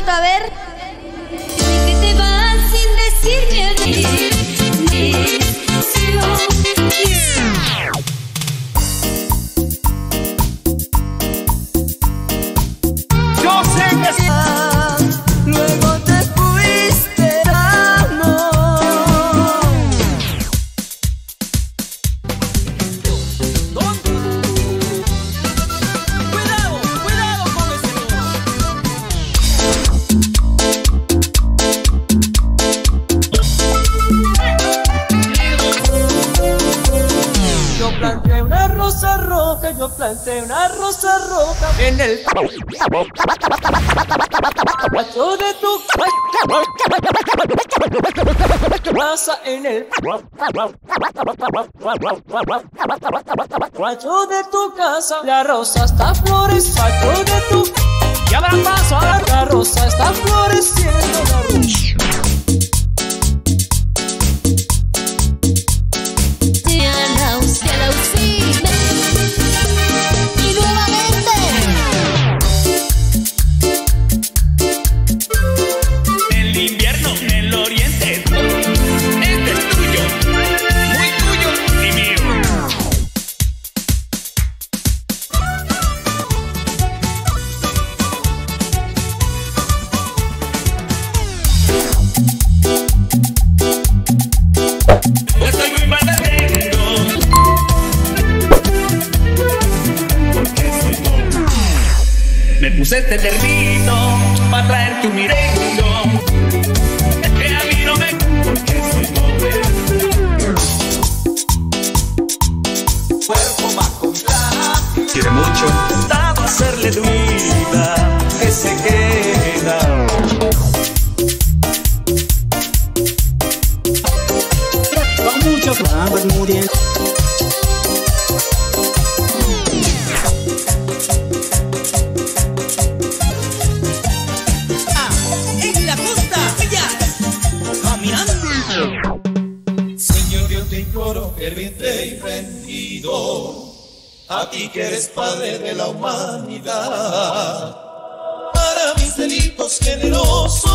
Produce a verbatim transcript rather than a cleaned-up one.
gusta, a ver. Que te vas sin decirme adiós. Yo sé que sí. Luego te fuiste, amor. ¿Dónde? Cuidado, cuidado con ese Yo planté una rosa roja, yo planté una rosa roja en el pacho de tu casa, en el pacho de tu casa. La rosa está floreciendo, pacho de tu y habrá paso a la, la rosa está floreciendo, la rosa. Me puse este ternito para traer tu mirengo, que a mí no me porque soy pobre. Cuerpo va con plata, Quiere mucho, dado a hacerle tu vida que se queda. Con mucho vamos muriendo. Señor, yo te imploro ferviente y rendido, a ti que eres padre de la humanidad, para mis delitos generosos